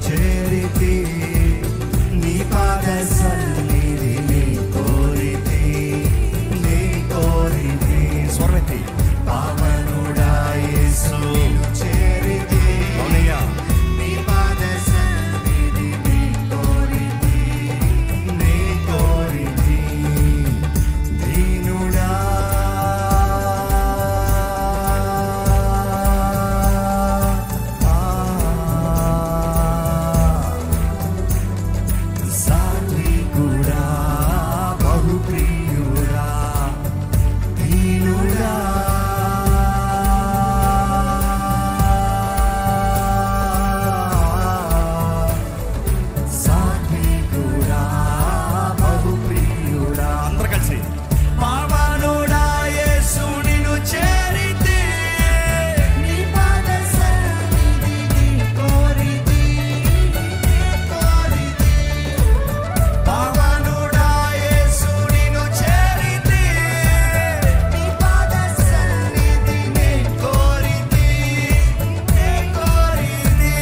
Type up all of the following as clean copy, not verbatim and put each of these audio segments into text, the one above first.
చేరితి, నీ పాద సన్నిధిని కోరితి, నీ కోరితి. స్వరమెత్తి పావనుడా యేసు నిన్ను చేరితి, అవునయ్యా నీ పాద సన్నిధిని కోరితి, నీ కోరితి. దీనుడా సాత్వికుడా బహుప్రియుడా, దీనుడా సాత్వికుడా బహుప్రియుడా. అందరూ కలిసి పావనుడా యేసు నిన్ను చేరితి, నీ పాద సన్నిధిని కోరితి, కోరితి. పావనుడా యేసు నిన్ను చేరితి, నీ పాద సన్నిధిని కోరితి, కోరితి.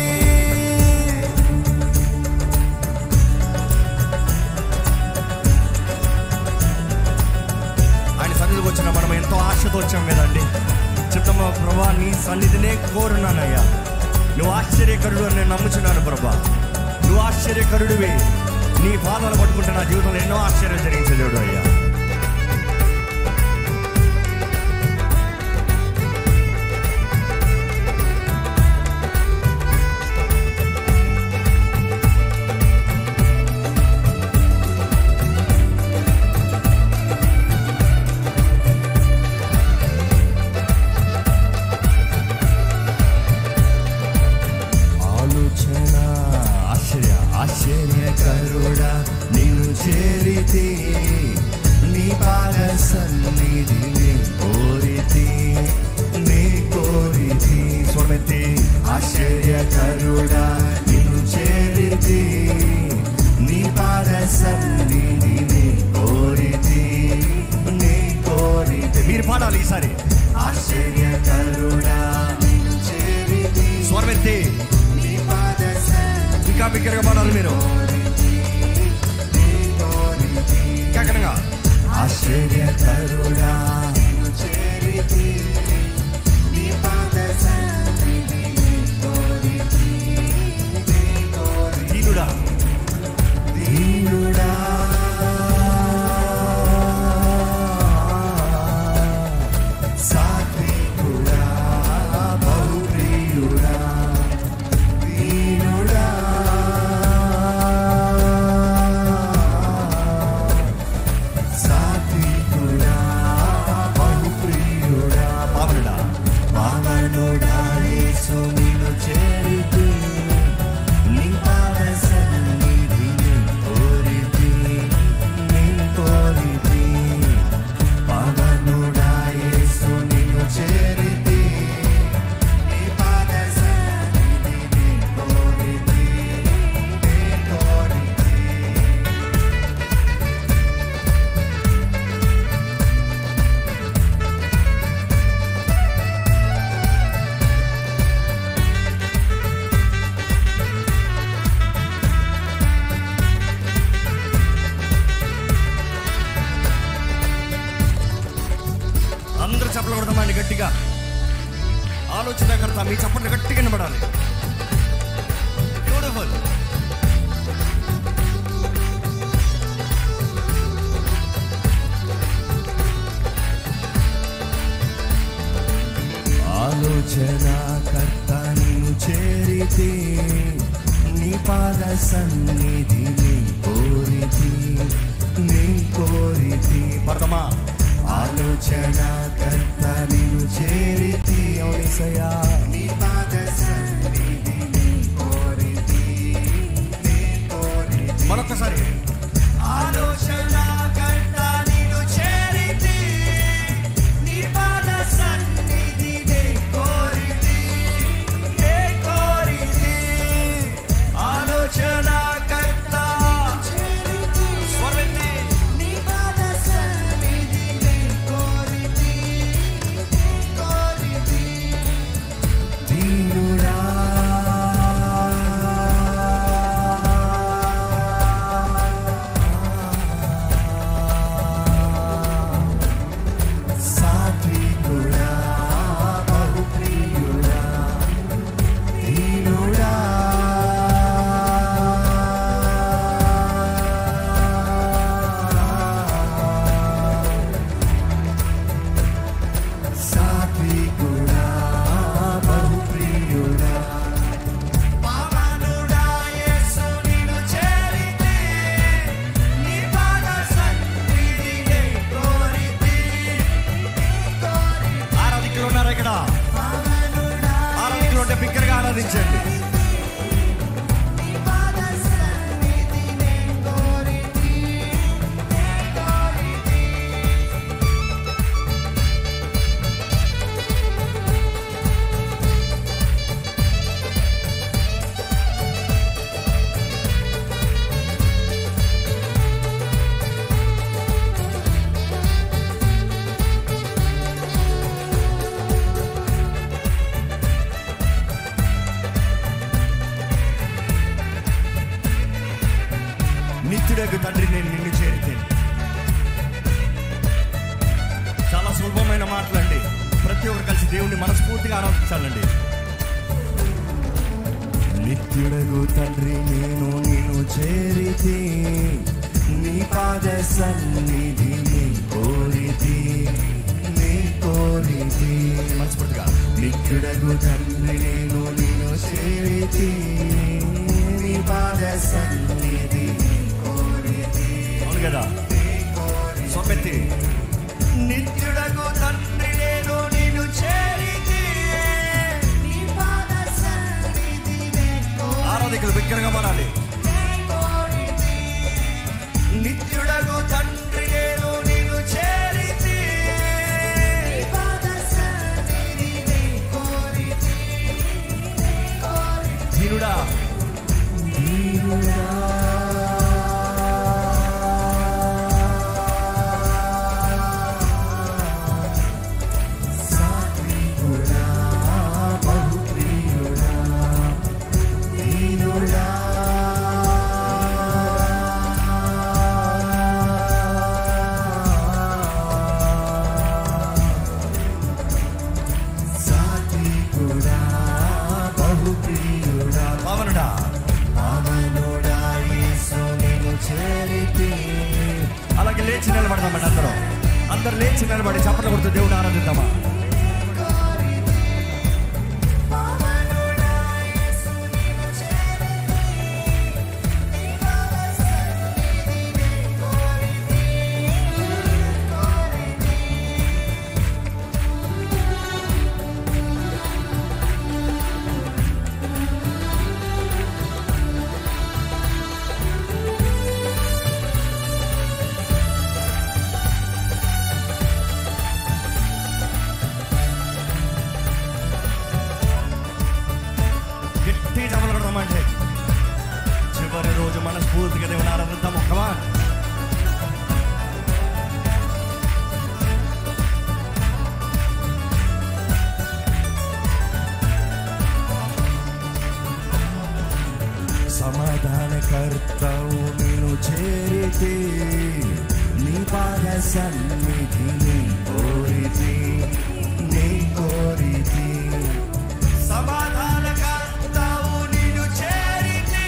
ఆయన సన్నిధికి వచ్చిన మనం ఎంతో ఆశతో వచ్చాం కదండి. చిత్తమా ప్రభా, నీ సన్నిధినే కోరున్నానయ్యా. నువ్వు ఆశ్చర్యకరుడు అని నేను నమ్ముచున్నాను ప్రభా. నువ్వు ఆశ్చర్యకరుడివి. నీ పాదాలు పట్టుకుంటే నా జీవితంలో ఎన్నో ఆశ్చర్యం జరిగించే దేవుడు అయ్యా. ఆలోచన ఆశ్చర్యకరుడా నిన్ను చేరితి, నీ పాద సన్నిధిని కోరితి, నీ కోరితి. స్వరమెత్తి ఆశ్చర్యకరుడా నిన్ను చేరితి, నీ పాద సన్నిధిని కోరితి, నీ కోరితి. మీరు పాడాలి ఈసారి. ఆశ్చర్యకరుడా నిన్ను చేరితి, స్వరమెత్తి ఇంకా బిగ్గరగా పాడాలి మీరు. కక్కనగా ఆశ్చర్యకరుడా నిన్ను చేరితి, నీ పాద సన్నిధిని కోరితి, కోరితి. దీనుడా దీనుడా సాత్వికుడా బహుప్రియుడా, దీనుడా సాత్వికుడా బహుప్రియుడా. పావనుడా పావనుడా యేసు నిన్ను చేరితి, నీ పాద సన్నిధిని కోరితి, నీ కోరితి. పావనుడా యేసు నిన్ను చేరితి, నీ పాద సన్నిధిని కోరితి, నీ కోరితి. అందరూ చప్పట్లు కొడతామండి గట్టిగా. ఆలోచనకర్త మీ చప్పట్లు గట్టిగా వినబడాలి. బ్యూటిఫుల్. ఆలోచనకర్త నిన్ను చేరితి, నీ పాద సన్నిధిని కోరితి, నీ కోరితి. పడదమా ఆలోచనకర్త నిన్ను చేరితి, ఔనిసయా నీ పాద సన్నిధిని కోరితి, నీ కోరితి. మరొకసారి ఆలోచనకర్త నిన్ను చేరితి, నీ పాద సన్నిధిని కోరితి, నీ కోరితి. ఆలోచనకర్త స్వరమెత్తి నీ పాద సన్నిధిని కోరితి, కోరితి. ఆరాధించండి. నిత్యుడగు తండ్రి, నేను నిన్ను చేరితేను. చాలా సులభమైన మాటలండి. ప్రతి ఒక్కరు కలిసి దేవుణ్ణి మనస్ఫూర్తిగా ఆరాధించాలండి. నిత్యుడగు తండ్రి, నేను నిన్ను చేరితే, నీ పాద సన్నిధి నీ కోరితే, నీ కోరితే. మనస్ఫూర్తిగా నిత్యుడగు తండ్రి, నేను నిన్ను చేరితే, నీ పాద సన్నిధి కదా సొమ్మెత్తి. నిత్యుడగు తండ్రి, నేను నిన్ను చేరితే, ఆరాధికులు బిగ్గరగా మారాలి. నిత్యుడగు తండ్రి, నేను నిన్ను చేరితే, దీనుడా దీనుడా అలాగే లేచి నిలబడదామండి. అందరూ లేచి నిలబడి చప్పట్లు కొడుతూ దేవుడు ఆరాధిద్దామా? చివరి రోజు మనస్ఫూర్తిగా దేవుని ఆరాధిద్దాము. కమాన్. సమాధానకర్తవు నిన్ను చేరితే, నీ పాద సన్నిధి నీ కోరితే, నీ కోరితే. సమాధానకర్తవు నిన్ను చేరితే,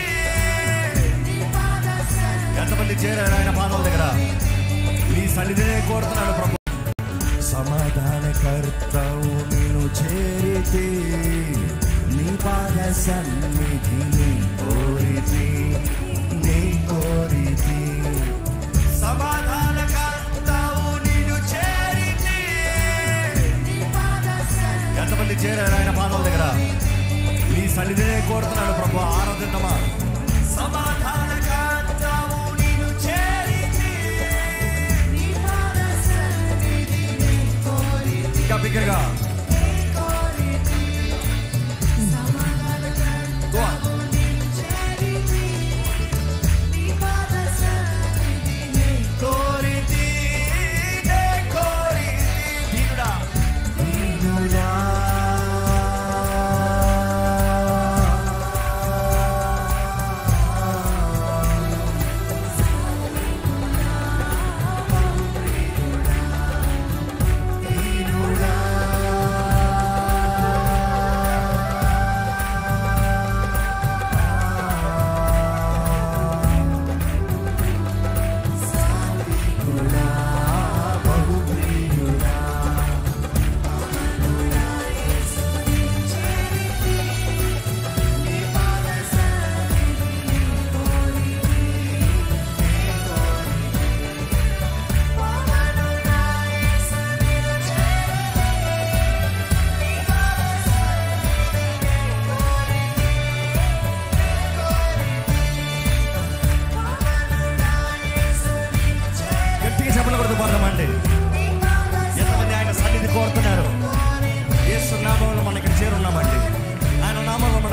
ఎంతమంది చేరారు ఆయన పాదాల దగ్గర? నీ సన్నిధినే కోరుతున్నాడు ప్రభు. సమాధానకర్తవు నిన్ను చేరితే, నీ పాద సన్నిధి నీ కోరితే, నీ కోరితే. సమాధానకర్తవు నిన్ను చేరితే, ఎంతమంది చేరారు ఆయన పాదాల దగ్గర? నీ సన్నిధినే కోరుతున్నాడు ప్రభు. ఆరాధిద్దామా? సమాధానకర్తవు నిన్ను చేరితే, ఇంకా బిగ్గరగా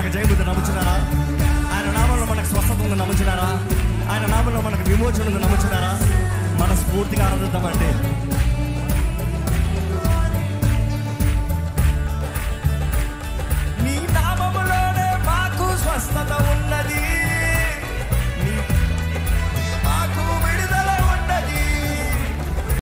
మనకు జయం ఉందని నమ్ముచున్నారా? ఆయన నామంలో మనకు స్వస్థత ఉందని నమ్ముచున్నారా? ఆయన నామంలో మనకు విమోచన ఉందని నమ్ముచున్నారా? మనస్ఫూర్తిగా ఆనందిద్దామండి.